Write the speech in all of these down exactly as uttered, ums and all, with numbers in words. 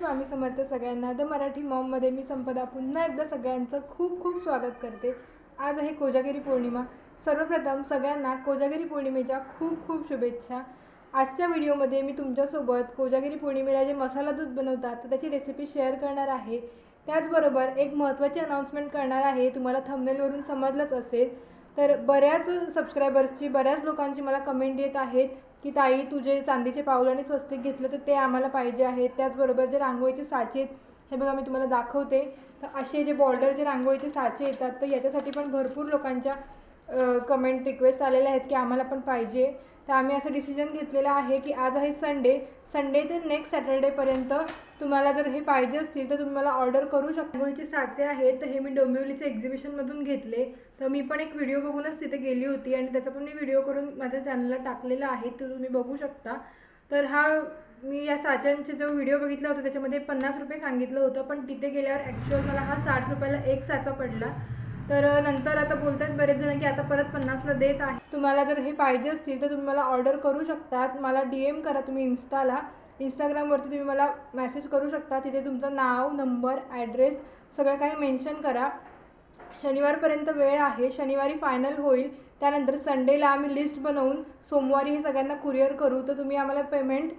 स्वामी समर्थ सगळ्यांना। द मराठी मॉममध्ये मी संपदा पुन्हा एकदा सगळ्यांचं खूप खूप स्वागत करते। आज आहे कोजागिरी पौर्णिमा। सर्वप्रथम सगळ्यांना कोजागिरी पौर्णिमेच्या खूप खूप शुभेच्छा। आजच्या व्हिडिओमध्ये मी तुमच्यासोबत कोजागिरी पौर्णिमेला जे मसाला दूध बनवतात तर त्याची रेसिपी शेअर करणार आहे। त्याचबरोबर एक महत्त्वाची अनाउन्समेंट करणार आहे। तुम्हाला थंबनेलवरून समजलंच असेल तर बऱ्याच सबस्क्रायबर्सची बऱ्याच लोकांची मला कमेंट येत आहेत की ताई तुझे चांदीचे पाऊल आणि स्वस्तिक घेतलं तर ते आम्हाला पाहिजे आहे। त्याचबरोबर जे रांगोळीचे साचे हे बघा मी तुम्हाला दाखवते। तर असे जे बॉर्डरचे रांगोळीचे साचे येतात तर याच्यासाठी पण भरपूर लोकांच्या कमेंट रिक्वेस्ट आलेल्या आहेत की आम्हाला पण पाहिजे। तर आम्ही असं डिसिजन घेतलेलं आहे की आज आहे संडे संडे ते नेक्स्ट सॅटर्डेपर्यंत तुम्हाला जर हे पाहिजे असतील तर तुम्ही मला ऑर्डर करू शकता। रांगोळीचे साचे आहेत तर हे मी डोंबिवलीचे एक्झिबिशनमधून घेतले। तर मी पण एक व्हिडिओ बघूनच तिथे गेली होती आणि त्याचा पण मी व्हिडिओ करून माझ्या चॅनलला टाकलेला आहे, तो तुम्ही बघू शकता। तर हा मी या साच्यांचे जो व्हिडिओ बघितला होता त्याच्यामध्ये पन्नास रुपये सांगितलं होतं, पण तिथे गेल्यावर ॲक्च्युअल मला हा साठ रुपयाला एक साचा पडला। तर नंतर आता बोलतात बरेच जण की आता परत पन्नासला देत आहे। तुम्हाला जर हे पाहिजे असतील तर तुम्ही मला ऑर्डर करू शकतात। मला डी एम करा तुम्ही इन्स्टाला, इंस्टाग्रामवरती तुम्ही मला मेसेज करू शकता। तिथे तुमचं नाव, नंबर, ॲड्रेस सगळं काही मेन्शन करा। शनिवारपर्यंत वेळ आहे, शनिवारी फायनल होईल। त्यानंतर संडेला आम्ही लिस्ट बनवून सोमवारी हे सगळ्यांना कुरिअर करू। तर तुम्ही आम्हाला पेमेंट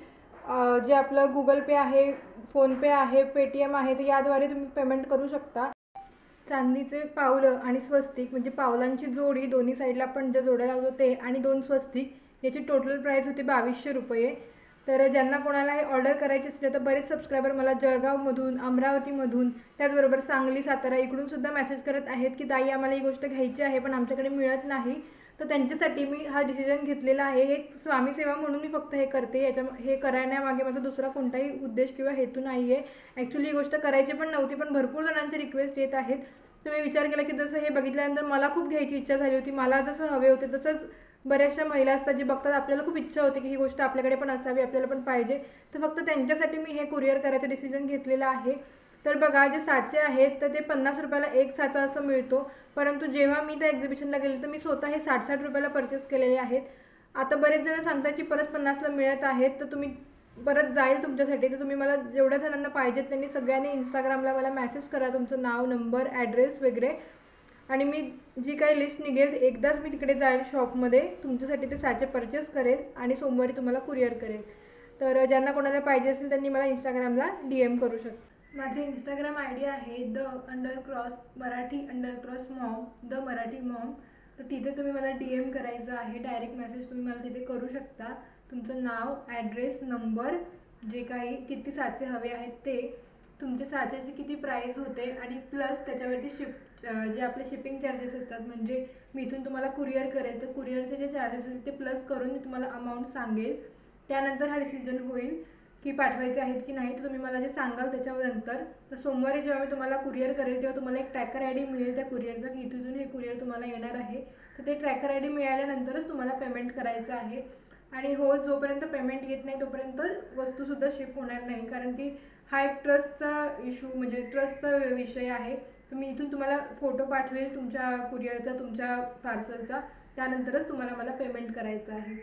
जे आपलं गुगल पे आहे, फोनपे आहे, पेटीएम आहे तर याद्वारे तुम्ही पेमेंट करू शकता। चांदीचे पावलं आणि स्वस्तिक म्हणजे पावलांची जोडी दोन्ही साईडला आपण जे जोड्या लावतो ते आणि दोन स्वस्तिक याची टोटल प्राईस होती बावीसशे रुपये। तर ज्यांना कोणाला हे ऑर्डर करायचे असेल तर बरेच सबस्क्रायबर मला जळगावमधून, अमरावतीमधून, त्याचबरोबर सांगली, सातारा इकडून सुद्धा मेसेज करत आहेत की ताई आम्हाला ही गोष्ट घ्यायची आहे पण आमच्याकडे मिळत नाही। तर त्यांच्यासाठी मी हा डिसिजन घेतलेला आहे। हे स्वामी सेवा म्हणून मी फक्त हे करते, याच्या हे करण्यामागे माझा दुसरा कोणताही उद्देश किंवा हेतू नाही आहे। ॲक्च्युली ही गोष्ट करायची पण नव्हती, पण भरपूर जणांचे रिक्वेस्ट येत आहेत। तर मी विचार केला की जसं हे बघितल्यानंतर मला खूप घ्यायची इच्छा झाली होती, मला जसं हवे होते तसंच बऱ्याचशा महिला असतात जे बघतात आपल्याला खूप इच्छा होते की ही गोष्ट आपल्याकडे पण असावी, आपल्याला पण पाहिजे। तर फक्त त्यांच्यासाठी मी हे कुरिअर करायचं डिसिजन घेतलेलं आहे। तर बघा जे साचे आहेत तर ते पन्नास रुपयाला एक साचा असं मिळतो, परंतु जेव्हा मी त्या एक्झिबिशनला गेले तर मी स्वतः हे साठ साठ रुपयाला परचेस केलेले आहेत। आता बरेच जण सांगतात की परत पन्नासला मिळत आहेत, तर तुम्ही परत जाईल तुमच्यासाठी। तर तुम्ही मला जेवढ्या जणांना पाहिजेत त्यांनी सगळ्यांनी इंस्टाग्रामला मला मेसेज करा तुमचं नाव, नंबर, ॲड्रेस वगैरे, आणि मी जी काही लिस्ट निघेल एकदाच मी तिकडे जाईल शॉपमध्ये, तुमच्यासाठी ते साचे परचेस करेल आणि सोमवारी तुम्हाला कुरिअर करेल। तर ज्यांना कोणाला पाहिजे असेल त्यांनी मला इंस्टाग्रामला डी एम करू शकता। माझे इंस्टाग्राम आय डी आहे the under cross Marathi under cross mom, the Marathi mom. तर तिथे तुम्ही मला डी एम करायचं आहे, डायरेक्ट मेसेज तुम्ही मला तिथे करू शकता। तुमचं नाव, ॲड्रेस, नंबर, जे काही किती साचे हवे आहेत ते, तुमच्या साच्याची किती प्राईस होते आणि प्लस त्याच्यावरती शिफ्ट जे आपले शिपिंग चार्जेस असतात, म्हणजे मी इथून तुम्हाला कुरिअर करेल तर कुरिअरचे जे चार्जेस असतील ते प्लस करून मी तुम्हाला अमाऊंट सांगेल। त्यानंतर हा डिसिजन होईल की पाठवायचे आहेत की नाही। तर तुम्ही मला जे सांगाल त्याच्यानंतर, तर सोमवारी जेव्हा मी तुम्हाला कुरिअर करेल तेव्हा तुम्हाला एक ट्रॅकर आय डी मिळेल त्या कुरिअरचा की इथून हे कुरिअर तुम्हाला येणार आहे। तर ते ट्रॅकर आय डी मिळाल्यानंतरच तुम्हाला पेमेंट करायचं आहे। आणि हो, जोपर्यंत पेमेंट येत नाही तोपर्यंत वस्तूसुद्धा शिप होणार नाही, कारण की हा एक ट्रस्टचा इशू म्हणजे ट्रस्टचा विषय आहे। तर मी इथून तुम्हाला फोटो पाठवेल तुमच्या कुरिअरचा, तुमच्या पार्सलचा, त्यानंतरच तुम्हाला मला पेमेंट करायचं आहे।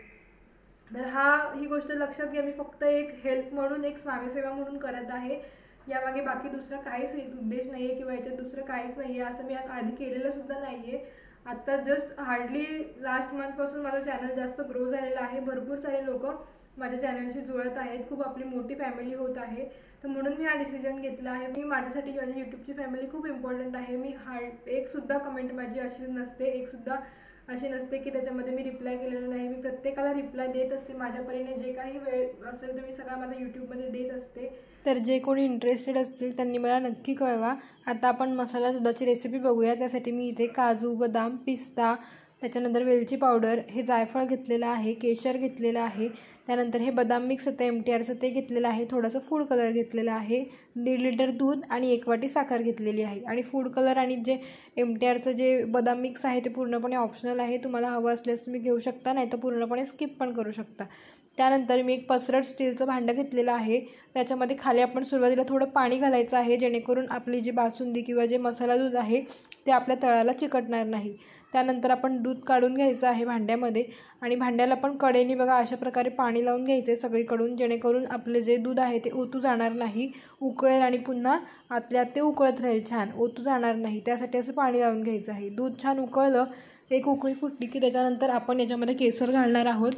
तर हा ही गोष्ट लक्षात घ्या, मी फक्त एक हेल्प म्हणून, एक स्वामीसेवा म्हणून करत आहे। यामागे बाकी दुसरा काहीच उद्देश नाही आहे किंवा याच्यात दुसरं काहीच नाही आहे, असं मी आधी केलेलं सुद्धा नाही आहे। आत्ता जस्ट हार्डली लास्ट मंथपासून माझं चॅनल जास्त ग्रो झालेलं आहे, भरपूर सारे लोक माझ्या चॅनलशी जुळत आहेत, खूप आपली मोठी फॅमिली होत आहे। तर म्हणून मी हा डिसिजन घेतला आहे। मी माझ्यासाठी माझ्या यूट्यूबची फॅमिली खूप इम्पॉर्टंट आहे। मी हार्ड एकसुद्धा कमेंट माझी अशी नसते, एकसुद्धा अशी नसते की त्याच्यामध्ये मी रिप्लाय केलेलं नाही। मी प्रत्येकाला रिप्लाय देत असते, माझ्या परीने जे काही वेळ असेल तर मी सगळा माझ्या यूट्यूबमध्ये देत असते। तर जे कोणी इंटरेस्टेड असतील त्यांनी मला नक्की कळवा। आता आपण मसाला दुधाची रेसिपी बघूया। त्यासाठी मी इथे काजू, बदाम, पिस्ता, त्याच्यानंतर वेलची पावडर, हे जायफळ घेतलेलं आहे, केशर घेतलेलं आहे, त्यानंतर हे बदाम मिक्स होतं एम टी आरचं ते घेतलेलं आहे, थोडंसं फूड कलर घेतलेलं आहे, दीड लिटर दूध आणि एक वाटी साखर घेतलेली आहे। आणि फूड कलर आणि जे एम टी आरचं जे बदाम मिक्स आहे ते पूर्णपणे ऑप्शनल आहे, तुम्हाला हवं असल्यास तुम्ही घेऊ शकता, नाही तर पूर्णपणे स्किप पण करू शकता। त्यानंतर मी एक पसरट स्टीलचं भांडं घेतलेलं आहे, त्याच्यामध्ये खाली आपण सुरुवातीला थोडं पाणी घालायचं आहे जेणेकरून आपली जी बासुंदी किंवा जे मसाला दूध आहे ते आपल्या तळाला चिकटणार नाही। त्यानंतर आपण दूध काढून घ्यायचं आहे भांड्यामध्ये आणि भांड्याला पण कडेने बघा अशा प्रकारे पाणी लावून घ्यायचं आहे सगळीकडून, जेणेकरून आपले जे दूध आहे ते ओतू जाणार नाही, उकळेल आणि पुन्हा आतल्या ते उकळत राहील छान, ओतू जाणार नाही. त्यासाठी असं पाणी लावून घ्यायचं आहे. दूध छान उकळलं, एक उकळी फुटली की त्याच्यानंतर आपण याच्यामध्ये केसर घालणार आहोत.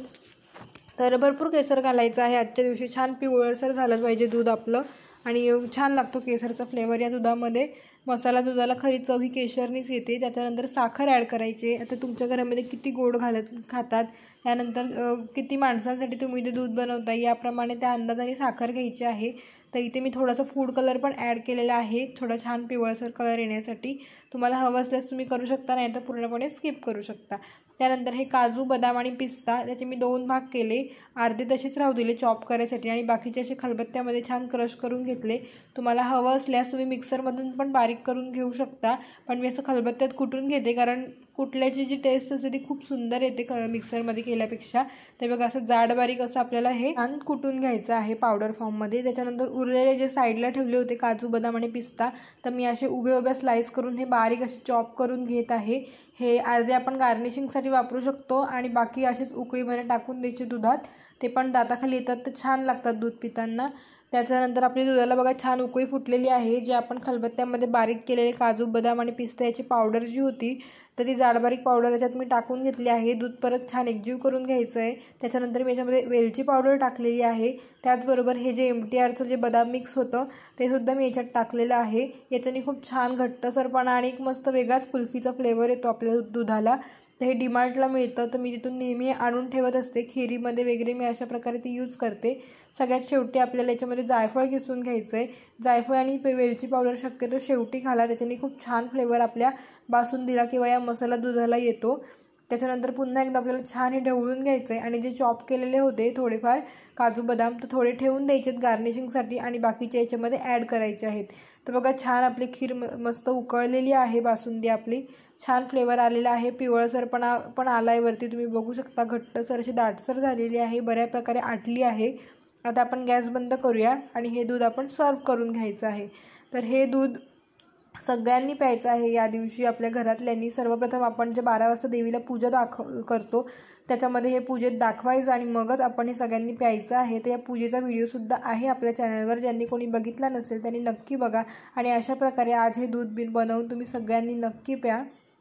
तर भरपूर केसर घालायचं आहे आजच्या दिवशी. छान पिवळसर झालं पाहिजे दूध आपलं आणि छान लागतो केसरचा फ्लेवर या दुधामध्ये. मसाला दुधाला खरी चव ही केशरनीच येते. त्याच्यानंतर साखर ॲड करायची. आता तुमच्या घरामध्ये किती गोड घालत खातात, त्यानंतर किती माणसांसाठी तुम्ही ते दूध बनवता याप्रमाणे त्या अंदाजाने साखर घ्यायची आहे. तर इथे मी थोडासा फूड कलर पण ॲड केलेला आहे, थोडा छान पिवळसर कलर येण्यासाठी. तुम्हाला हवं असल्यास तुम्ही करू शकता, नाही तर पूर्णपणे स्किप करू शकता. त्यानंतर हे काजू, बदाम आणि पिस्ता त्याचे मी दोन भाग केले, अर्धे तसेच राहू दिले चॉप करायसाठी आणि बाकीचे असे खलबत्त्यामध्ये छान क्रश करून घेतले. तुम्हाला हवं असल्यास तुम्ही मिक्सरमधून पण बारीक करून घेऊ शकता, पण मी असं खलबत्त्यात कुटून घेते कारण कुटल्याची जी टेस्ट असते ती खूप सुंदर येते क मिक्सरमध्ये केल्यापेक्षा. ते बघा असं जाड बारीक असं आपल्याला हे छान कुटून घ्यायचं आहे पावडर फॉर्ममध्ये. त्याच्यानंतर उरलेले जे साईडला ठेवले होते काजू, बदाम आणि पिस्ता, तर मी असे उभे उभ्या स्लाइस करून हे बारीक असे चॉप करून घेत आहे. हे अर्धे आपण गार्निशिंगसाठी वापरू शकतो आणि बाकी असेच उकळीमध्ये टाकून द्यायचे दुधात, ते पण दाताखाली येतात, तर छान लागतात दूध पिताना. त्याच्यानंतर आपली दुधाला बघा छान उकळी फुटलेली आहे. जे आपण खलबत्त्यामध्ये बारीक केलेले काजू, बदाम आणि पिस्ता याची पावडर जी होती, तर ती जाड बारीक पावडर याच्यात मी टाकून घेतली आहे. दूध परत छान एकजीव करून घ्यायचं आहे. त्याच्यानंतर मी याच्यामध्ये वेलची पावडर टाकलेली आहे. त्याचबरोबर हे जे एम टी आरचं जे बदाम मिक्स होतं ते सुद्धा मी याच्यात टाकलेलं आहे. याच्याने खूप छान घट्टसरपणा आणि एक मस्त वेगळाच कुल्फीचा फ्लेवर येतो आपल्या दुधाला. तर हे डीमार्टला मिळतं, तर मी तिथून नेहमी आणून ठेवत असते. खिरीमध्ये वगैरे मी अशा प्रकारे ती यूज करते. सगळ्यात शेवटी आपल्याला याच्यामध्ये जायफळ किसून घ्यायचं आहे. जायफळ आणि वेलची पावडर शक्यतो शेवटी घाला, त्याच्याने खूप छान फ्लेवर आपल्या बासुंदीला किंवा या मसाला दुधाला येतो. त्याच्यानंतर पुन्हा एकदा आपल्याला छान हे ढवळून घ्यायचं आहे आणि जे चॉप केलेले होते थोडेफार काजू, बदाम, तर थोडे ठेवून द्यायचे आहेत गार्निशिंगसाठी आणि बाकीचे याच्यामध्ये ॲड करायचे आहेत. तर बघा छान आपली खीर मस्त उकळलेली आहे, बासुंदी आपली छान फ्लेवर आलेला आहे. पिवळसरपणा पण आला आहे वरती, तुम्ही बघू शकता. घट्टसर अशी दाटसर झालेली आहे, बऱ्या प्रकारे आटली आहे. आता आपण गॅस बंद करूया आणि हे दूध आपण सर्व करून घ्यायचं आहे. तर हे दूध सगळ्यांनी प्यायचं आहे या दिवशी आपल्या घरातल्यांनी. सर्वप्रथम आपण जे बारा वाजता देवीला पूजा दाखव करतो त्याच्यामध्ये हे पूजेत दाखवायचं आणि मगच आपण हे सगळ्यांनी प्यायचं आहे. तर या पूजेचा व्हिडिओसुद्धा आहे आपल्या चॅनलवर, ज्यांनी कोणी बघितला नसेल त्यांनी नक्की बघा आणि अशा प्रकारे आज हे दूध बिन बनवून तुम्ही सगळ्यांनी नक्की प्या.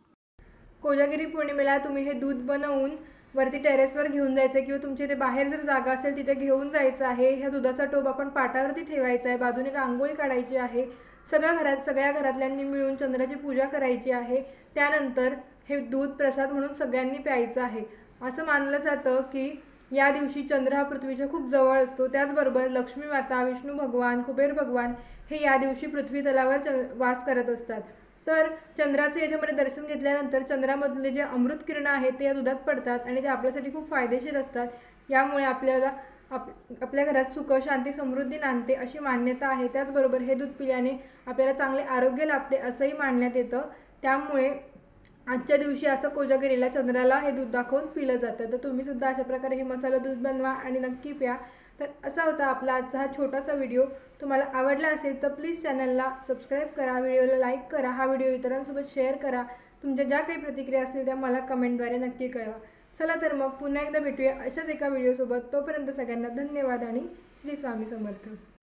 कोजागिरी पौर्णिमेला तुम्ही हे दूध बनवून वरती टेरेसवर घेऊन जायचं आहे किंवा तुमच्या इथे बाहेर जर जागा असेल तिथे घेऊन जायचं आहे. ह्या दुधाचा टोप आपण पाटावरती ठेवायचा आहे, बाजूने रांगोळी काढायची आहे. सगळ्या घरात सगळ्या घरातल्यांनी मिळून चंद्राची पूजा करायची आहे. त्यानंतर हे दूध प्रसाद म्हणून सगळ्यांनी प्यायचं आहे. असं मानलं जातं की या दिवशी चंद्र हा पृथ्वीच्या खूप जवळ असतो. त्याचबरोबर लक्ष्मी माता, विष्णू भगवान, कुबेर भगवान हे या दिवशी पृथ्वी तलावर वास करत असतात. तर चंद्राचे याच्यामध्ये दर्शन घेतल्यानंतर चंद्रामधले जे अमृत किरण आहेत ते या दुधात पडतात आणि ते आपल्यासाठी खूप फायदेशीर असतात. यामुळे आपल्याला आप आपल्या घरात सुख, शांती, समृद्धी नांदते अशी मान्यता आहे. त्याचबरोबर हे दूध पिल्याने आपल्याला चांगले आरोग्य लाभते असंही मानण्यात येतं. त्यामुळे आजच्या दिवशी असं कोजागिरीला चंद्राला हे दूध दाखवून पिलं जातं. तर तुम्ही सुद्धा अशा प्रकारे हे मसाला दूध बनवा आणि नक्की प्या. तर असा होता आपला आजचा हा छोटासा व्हिडिओ. तुम्हाला आवडला असेल तर प्लीज चॅनलला सबस्क्राईब करा, व्हिडिओला लाईक करा, हा व्हिडिओ इतरांसोबत शेअर करा. तुमच्या ज्या काही प्रतिक्रिया असतील त्या मला कमेंटद्वारे नक्की कळवा. चला तर मग पुन्हा एकदा भेटूया अशाच एका व्हिडिओसोबत. तोपर्यंत सगळ्यांना धन्यवाद आणि श्री स्वामी समर्थ.